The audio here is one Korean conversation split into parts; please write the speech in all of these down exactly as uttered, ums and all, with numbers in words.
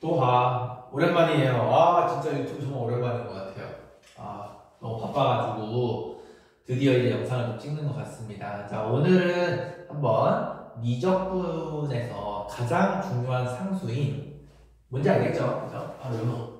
또하 오랜만이에요. 아 진짜 유튜브 정말 오랜만인 것 같아요. 아 너무 바빠가지고 드디어 이제 영상을 좀 찍는 것 같습니다. 자 오늘은 한번 미적분에서 가장 중요한 상수인 뭔지 알겠죠? 그죠? 바로 이거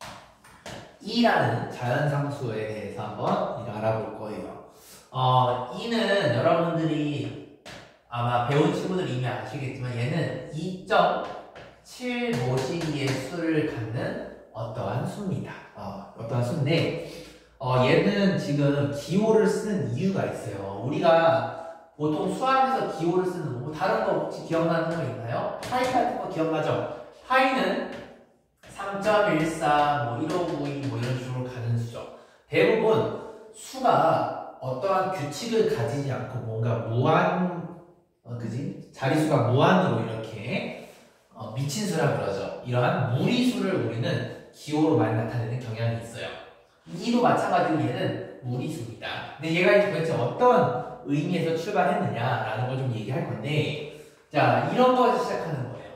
E라는 자연상수에 대해서 한번 알아볼 거예요. 어, E는 여러분들이 아마 배운 친구들 이미 아시겠지만 얘는 이 점 칠오시기의 수를 갖는 어떠한 수입니다. 어, 어떠한 수인데 어, 얘는 지금 기호를 쓰는 이유가 있어요. 우리가 보통 수학에서 기호를 쓰는 뭐 다른 거 혹시 기억나는 거 있나요? 파이 같은 거 기억나죠? 파이는 삼 점 일사, 뭐 일오구이 뭐 이런 식으로 가는 수죠. 대부분 수가 어떠한 규칙을 가지지 않고 뭔가 무한, 어, 그지? 자리수가 무한으로 이렇게 어, 미친 수라 그러죠. 이러한 무리수를 우리는 기호로 많이 나타내는 경향이 있어요. 이도 마찬가지로 얘는 무리수입니다. 근데 얘가 이제 도대체 어떤 의미에서 출발했느냐라는 걸 좀 얘기할 건데, 자, 이런 거에서 시작하는 거예요.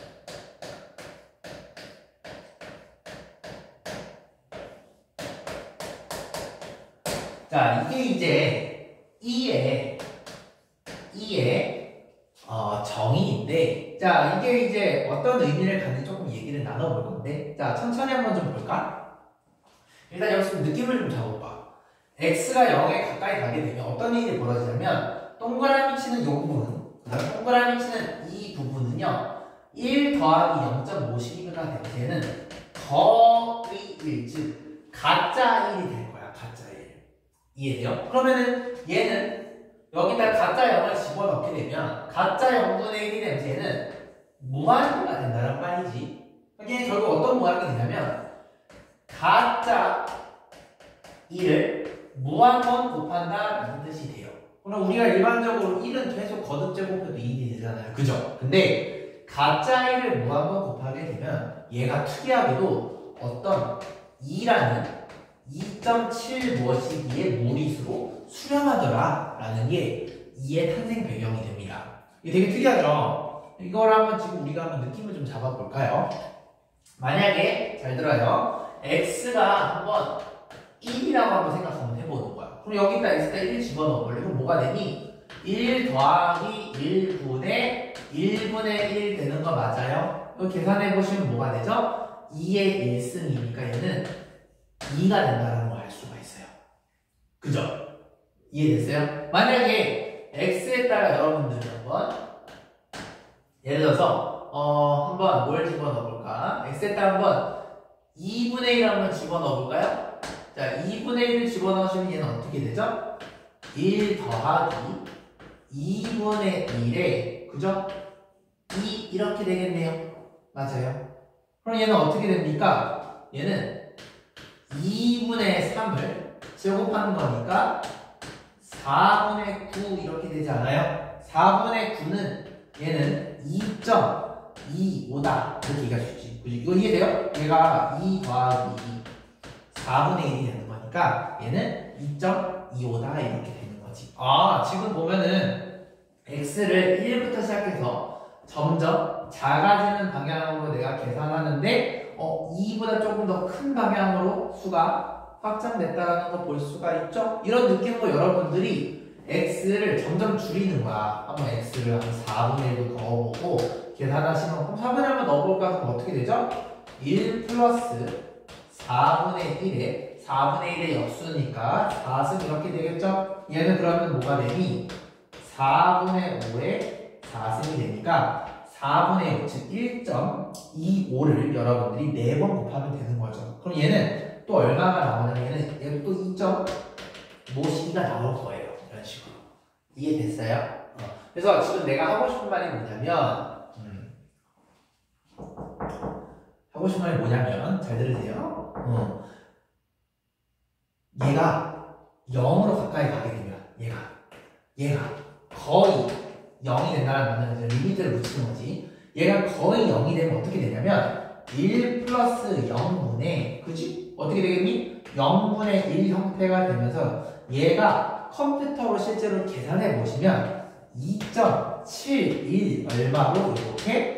자, 이게 이제 E의, E의 어, 정의인데, 자, 이게 이제 어떤 의미를 갖는지 조금 얘기를 나눠볼 건데, 자, 천천히 한번 좀 볼까? 일단 여기서 느낌을 좀 잡아봐. x가 영에 가까이 가게 되면 어떤 일이 벌어지냐면, 동그라미 치는 이 부분, 동그라미 치는 이 부분은요, 일 더하기 영 점 오십이가 되면 얘는 거의 일, 즉, 가짜 일이 될 거야, 가짜 일. 이해돼요? 그러면은 얘는 여기다 가짜 영을 집어넣게 되면 가짜 영분의 일이 되면 얘는 무한대가 된다는 말이지. 이게 결국 어떤 모양이 되냐면 가짜 일을 무한번 곱한다라는 뜻이 돼요. 그럼 우리가 일반적으로 일은 계속 거듭 제곱해도 일이 되잖아요. 그죠? 근데 가짜 일을 무한번 곱하게 되면 얘가 특이하게도 어떤 이라는 이 점 칠 무엇이기의 무리수로 수렴하더라 라는 게 이의 탄생 배경이 됩니다. 이게 되게 특이하죠? 이걸 한번 지금 우리가 한번 느낌을 좀 잡아볼까요? 만약에 잘 들어요. x가 한번 일이라고 한번 생각 한번 해보는 거야. 그럼 여기다 x가 일 집어넣어볼래? 그럼 뭐가 되니? 일 더하기 일분의 일분의 일 되는 거 맞아요? 이거 계산해보시면 뭐가 되죠? 이의 일승이니까 얘는 이가 된다는 걸 알 수가 있어요. 그죠? 이해됐어요? 만약에 x에 따라 여러분들이 한번 예를 들어서 어 한번 뭘 집어넣어볼까? x에 따라 한번 이분의 일 한번 집어넣어볼까요? 자, 이분의 일을 집어넣으시면 얘는 어떻게 되죠? 일 더하기 이분의 일에 그죠? 이 이렇게 되겠네요. 맞아요. 그럼 얘는 어떻게 됩니까? 얘는 이분의 삼을 제곱하는 거니까 사분의 구 이렇게 되지 않아요? 사분의 구는 얘는 이 점 이오다 이렇게 얘기할 수 있지. 그죠? 이거 이해돼요? 얘가 이 더하기 사분의 일이 되는 거니까 얘는 이 점 이오다 이렇게 되는 거지. 아, 지금 보면은 x를 일부터 시작해서 점점 작아지는 방향으로 내가 계산하는데 어, 이보다 조금 더 큰 방향으로 수가 확장됐다는 거 볼 수가 있죠? 이런 느낌으로 여러분들이 x를 점점 줄이는 거야. 한번 x를 한 사분의 일도 넣어보고 계산하시면 그럼 사분의 일 한번 넣어볼까? 그럼 어떻게 되죠? 일 플러스 사분의 일에 사분의 일의 역수니까 사승 이렇게 되겠죠? 얘는 그러면 뭐가 되니? 사분의 오에 사승이 되니까 사분의 오, 즉 일 점 이오를 여러분들이 네 번 곱하면 되는 거죠. 그럼 얘는 또 얼마가 나오냐면 얘는, 얘는 또 이 점 오십이가 나올 거예요. 이런 식으로. 이해됐어요? 어. 그래서 지금 내가 하고 싶은 말이 뭐냐면 음, 하고 싶은 말이 뭐냐면 잘 들으세요. 어. 얘가 영으로 가까이 가게 되면 얘가 얘가 거의 영이 된다는 거는 이제 리미트를 붙이는 거지. 얘가 거의 영이 되면 어떻게 되냐면 일 플러스 영분의 그치? 어떻게 되겠니? 영분의 일 형태가 되면서 얘가 컴퓨터로 실제로 계산해 보시면 이 점 칠일 얼마로 이렇게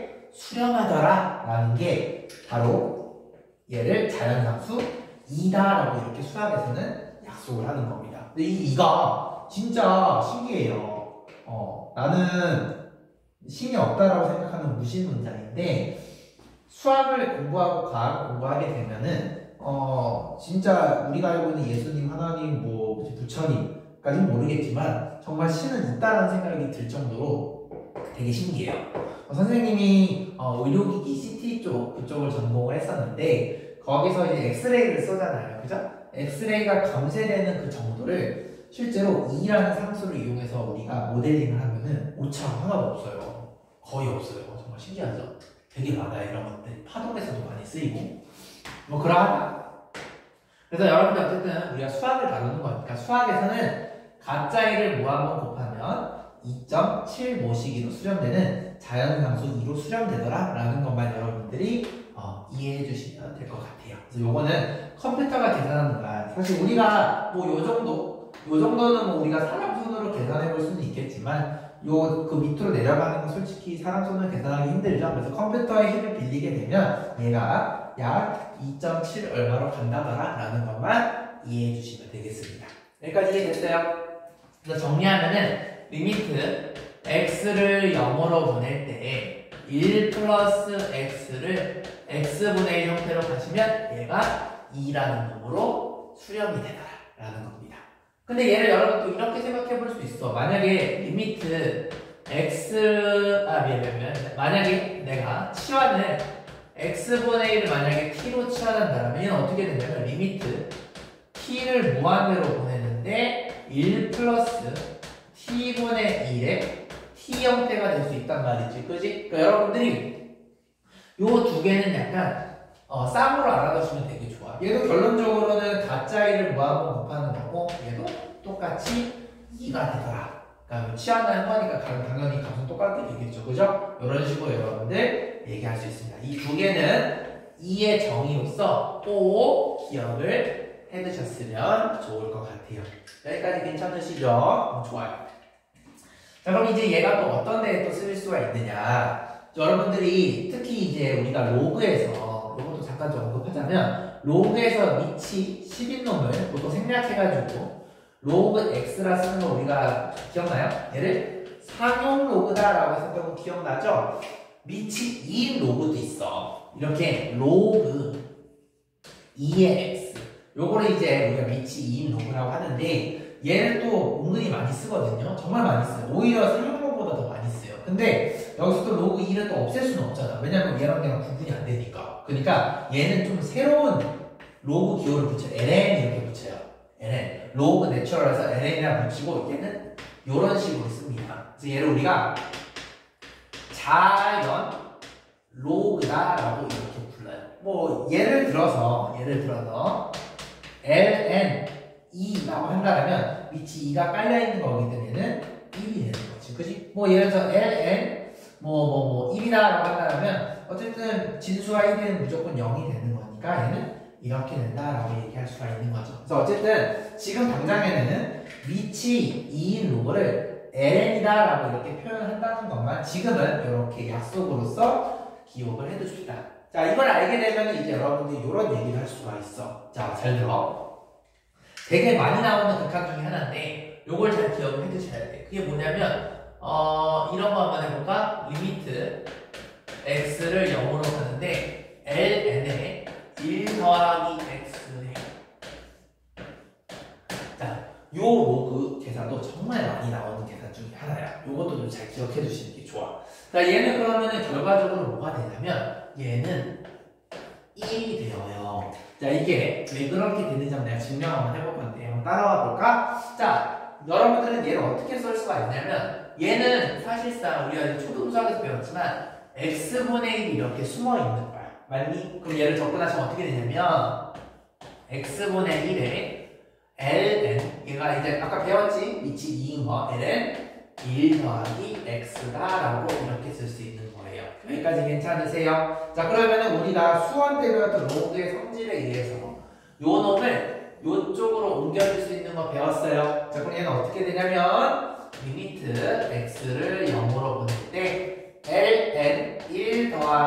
수렴하더라 라는 게 바로 얘를 자연상수 이다 라고 이렇게 수학에서는 약속을 하는 겁니다. 근데 이 이가 진짜 신기해요. 어, 나는 신이 없다라고 생각하는 무신 문장인데 수학을 공부하고 과학을 공부하게 되면은 어 진짜 우리가 알고 있는 예수님, 하나님, 뭐 부처님까지는 모르겠지만 정말 신은 있다라는 생각이 들 정도로 되게 신기해요. 어, 선생님이 어, 의료기기 씨티 쪽 그쪽을 전공을 했었는데 거기서 이제 엑스레이를 쏘잖아요, 그죠? 엑스레이가 감쇄되는 그 정도를 실제로 이라는 상수를 이용해서 우리가 모델링을 하면은 오차가 하나도 없어요. 거의 없어요. 정말 신기하죠? 되게 많아요. 이런 것들 파동에서도 많이 쓰이고 뭐 그러하다. 그래서 여러분들 어쨌든 우리가 수학을 다루는 거니까 수학에서는 가짜이를 모아번 곱하면 이 점 칠오 시기로 수렴되는 자연상수 이로 수렴되더라 라는 것만 여러분들이 어, 이해해 주시면 될 것 같아요. 그래서 요거는 컴퓨터가 계산하는 거야. 사실 우리가 뭐 요 정도 요 정도는 뭐 우리가 사람 손으로 계산해 볼 수는 있겠지만 요 그 밑으로 내려가는 건 솔직히 사람 손으로 계산하기 힘들죠. 그래서 컴퓨터의 힘을 빌리게 되면 얘가 약 이 점 칠 얼마로 간다더라 라는 것만 이해해 주시면 되겠습니다. 여기까지 이해됐어요? 그래서 정리하면은 리미트 x를 영으로 보낼 때 일 플러스 x를 x분의 일 형태로 가시면 얘가 이라는 놈으로 수렴이 되더라 라는 겁니다. 근데 얘를 여러분 또 이렇게 생각해 볼 수 있어. 만약에 리미트 x 아 미안 미안 미안 만약에 내가 치환을 x분의 일을 만약에 t로 치환한다면 얘는 어떻게 되냐면 리미트 t를 무한대로 보내는데 일 플러스 t분의 일의 t 형태가 될 수 있단 말이지, 그지? 그러니까 여러분들이 요 두 개는 약간 어, 쌍으로 알아두시면 되게 좋아. 얘도 결론적으로는 가짜 일을 무한번 곱하는 거고 얘도 똑같이 이가 되더라. 그러니까 치환하는 거니까 당연히 값은 똑같게 되겠죠, 그죠? 이런 식으로 여러분들 얘기할 수 있습니다. 이 두 개는 이의 정의로서 꼭 기억을 해두셨으면 좋을 것 같아요. 여기까지 괜찮으시죠? 어, 좋아요. 자, 그럼 이제 얘가 또 어떤 데에 또 쓸 수가 있느냐. 여러분들이 특히 이제 우리가 로그에서 이것도 잠깐 좀 언급하자면 로그에서 밑이 십인 놈을 보통 생략해가지고 로그 x라 쓰는 거 우리가 기억나요? 얘를 상용 로그다라고 했었던 거 기억나죠? 밑이 이인 로그도 있어. 이렇게 로그 이의 x 요거를 이제 우리가 밑이 이인 로그라고 하는데 얘를 또 은근히 많이 쓰거든요. 정말 많이 써요. 오히려 상용로보다 더 많이 써요. 근데 여기서도 로그 이를 또 없앨 수는 없잖아. 왜냐면 얘랑 얘랑 구분이 안 되니까. 그러니까 얘는 좀 새로운 로그 기호를 붙여요. 엘엔 이렇게 붙여요. 엘엔. 로그 내추럴에서 엘엔이라 붙이고 얘는 이런 식으로 씁니다. 그래서 얘를 우리가 자연 로그다라고 이렇게 불러요. 뭐 예를 들어서 예를 들어서 엘엔 이라고 한다면 밑이 이가 깔려있는 거기 때문에 얘는 일이 되는 거지. 그치? 뭐 예를 들어서 엘엔 뭐 뭐 뭐 일이다라고 한다면 어쨌든 진수와 일은 무조건 영이 되는 거니까 얘는 이렇게 된다라고 얘기할 수가 있는 거죠. 그래서 어쨌든 지금 당장에는 밑이 이인 로그를 엘엔이다라고 이렇게 표현한다는 것만 지금은 이렇게 약속으로서 기억을 해두십시다. 자, 이걸 알게 되면 이제 여러분들이 이런 얘기를 할 수가 있어. 자, 잘 들어. 되게 많이 나오는 극한 중에 하나인데 요걸 잘 기억을 해두셔야 돼. 그게 뭐냐면 어 이런 거 한번 해볼까? 리미트 x를 영으로 가는데 엘엔에 일 더하기 x에 자, 요 로그 계산도 정말 많이 나오는 계산 중에 하나야. 요것도 좀 잘 기억해 두시는 게 좋아. 자, 얘는 그러면은 결과적으로 뭐가 되냐면 얘는 일이 되어요. 자, 이게 왜 그렇게 되는지 한번 내가 증명 한번 해볼 건데 한번 따라와 볼까? 자, 여러분들은 얘를 어떻게 쓸 수가 있냐면 얘는 사실상 우리가 이제 초등수학에서 배웠지만 x분의 일이 이렇게 숨어 있는 거야. 맞니? 그럼 얘를 접근하시면 어떻게 되냐면 x분의 일에 ln 얘가 이제 아까 배웠지? 밑이 이인 거 ln 일 더하기 x다라고 이렇게 쓸 수 있는 거예요. 여기까지 괜찮으세요? 자, 그러면은 우리가 수원 때 배웠던 로그의 성질에 의해서 요 놈을 요쪽으로 옮겨줄 수 있는 거 배웠어요. 자, 그럼 얘는 어떻게 되냐면 리미트 x를 영으로 보낼 때 ln 일 더하기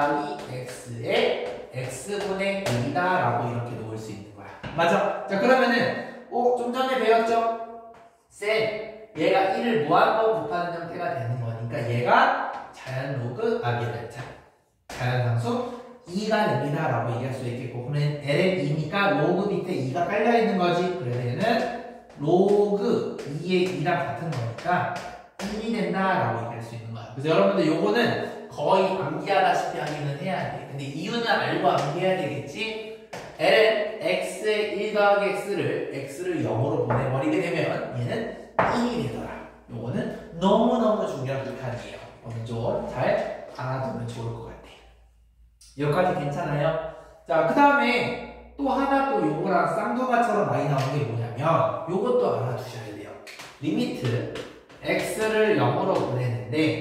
맞아. 자, 그러면은 어, 좀 전에 배웠죠? 쌤, 얘가 일을 무한번 곱하는 형태가 되는 거니까 얘가 자연 로그, 아, 미안, 자, 자연상수 이가 됩니다 라고 얘기할 수 있겠고, 그러면 엘엔 이니까 로그 밑에 이가 깔려있는 거지. 그래서 얘는 로그 이의 이랑 같은 거니까 일이 된다 라고 얘기할 수 있는 거야. 그래서 여러분들 요거는 거의 암기하다시피 하기는 해야 돼. 근데 이유는 알고 암기해야 되겠지. 엘엔 x의 일 더하기 x를 x를 영으로 보내버리게 되면 얘는 일이 되더라. 요거는 너무너무 중요한 극한이에요. 오늘 좀 잘 알아두면 좋을 것 같아요. 여기까지 괜찮아요? 자, 그 다음에 또 하나 또 요거랑 쌍둥이처럼 많이 나오는 게 뭐냐면 요것도 알아두셔야 돼요. 리미트 x를 영으로 보내는데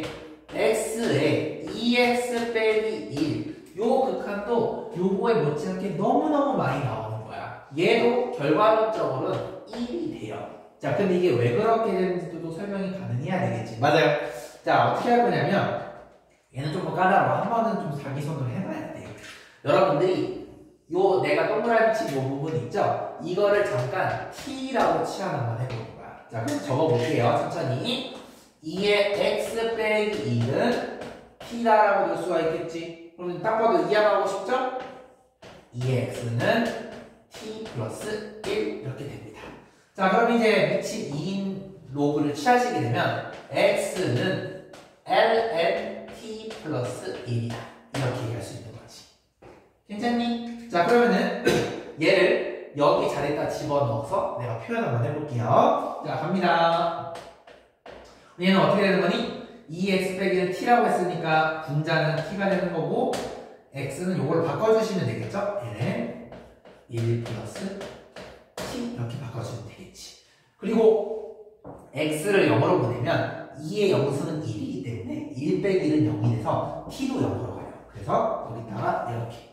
x에 이 엑스 빼기 일 요 극한도 요거에 못지않게 너무너무 많이 나오는 거야. 얘도 결과론적으로는 일이 돼요. 자, 근데 이게 왜 그렇게 되는지도 설명이 가능해야 되겠지. 맞아요. 자, 어떻게 할 거냐면 얘는 조금 까다로워. 한 번은 좀 자기 손으로 해봐야 돼요. 여러분들이 요 내가 동그라미 친 요 부분 있죠? 이거를 잠깐 t라고 치환 한번 해보는 거야. 자, 그럼 적어볼게요. 천천히. 이의 x 빼기 일은 t다라고 될 수가 있겠지. 그러면 딱 봐도 이해하고 싶죠? 이의 x는 t 플러스 일 이렇게 됩니다. 자, 그럼 이제 미친 이인 로그를 취하시게 되면 x는 ln t 플러스 일이다. 이렇게 얘기할 수 있는 거지. 괜찮니? 자, 그러면은 얘를 여기 자리에다 집어넣어서 내가 표현 한번 해볼게요. 자, 갑니다. 얘는 어떻게 되는 거니? 이 엑스 빼기는 t라고 했으니까 분자는 t가 되는 거고 x는 요걸 바꿔주시면 되겠죠? 얘는 일 플러스 t 이렇게 바꿔주면 되겠지. 그리고 x를 영으로 보내면 이의 영수는 일이기 때문에 일 빼기 일은 영이 돼서 t도 영으로 가요. 그래서 여기다가 이렇게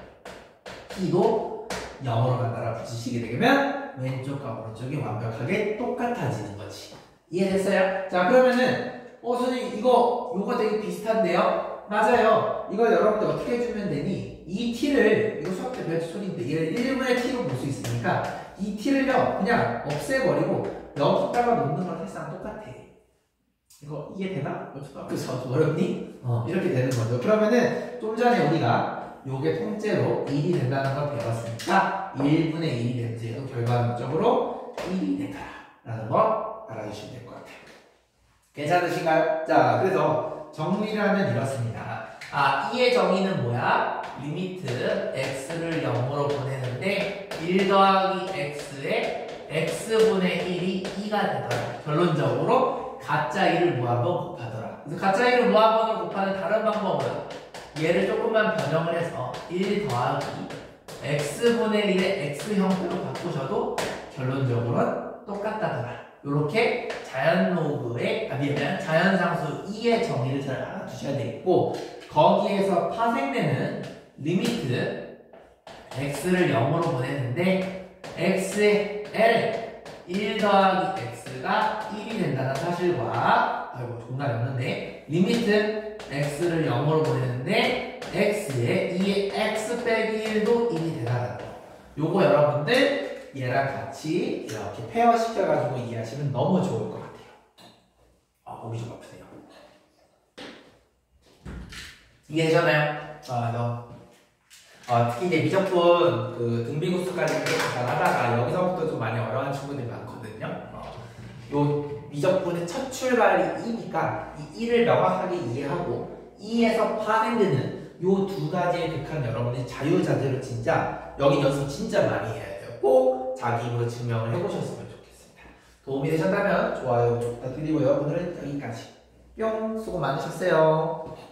t도 영으로 간다라 붙이시게 되면 왼쪽과 오른쪽이 완벽하게 똑같아지는 거지. 이해됐어요? 자, 그러면은 어 선생님 이거 요거 되게 비슷한데요? 맞아요. 이걸 여러분들 어떻게 해주면 되니? 이 t를 이거 수학 때 배웠을 소리인데 얘를 일 분의 t로 볼 수 있으니까 이 t를요 그냥 없애버리고 여기다가 놓는 거랑 사실상 똑같아. 이거 이해되나? 그래서 어렵니? 어 이렇게 되는 거죠. 그러면은 좀 전에 우리가 요게 통째로 일이 된다는 걸 배웠으니까 일 분의 일이 된지도 결과론적으로 일이 된다라는 걸 알아주시면 될 것 같아요. 괜찮으신가요? 자, 그래서 정리를 하면 이렇습니다. 아, 이의 정의는 뭐야? 리미트 x를 영으로 보내는데 일 더하기 x에 x분의 일이 이가 되더라. 결론적으로 가짜 일을 무한번 곱하더라. 그래서 가짜 일을 무한번으로 곱하는 다른 방법은 얘를 조금만 변형을 해서 일 더하기 x분의 일의 x 형태로 바꾸셔도 결론적으로는 똑같다더라. 이렇게 자연 로그의, 아, 미안, 자연상수 이의 정의를 잘 알아두셔야 되겠고, 거기에서 파생되는 리미트 x를 영으로 보내는데 x의 l 일 더하기 x가 일이 된다는 사실과, 아이고 정답이 없는데, 리미트 x를 영으로 보내는데 x의 이의 x 빼기 일도 일이 된다는 거. 요거 여러분들 얘랑 같이 이렇게 페어 시켜가지고 이해하시면 너무 좋을 것 같아요. 아, 몸이 좀 아프네요. 이해되셨나요? 아, 너. 아, 특히 이제 미적분 그 등비구수까지 잘 하다가 여기서부터 좀 많이 어려운 친구들이 많거든요. 어. 요 미적분의 첫 출발이 이니까 이 이를 명확하게 이해하고 이에서 파생되는 요 두 가지의 극한 여러분이 자유자재로 진짜 여기 연습 진짜 많이 해야 돼요. 꼭 자기 입으로 증명을 해보셨으면 좋겠습니다. 도움이 되셨다면 좋아요 부탁드리고요. 오늘은 여기까지. 뿅! 수고 많으셨어요.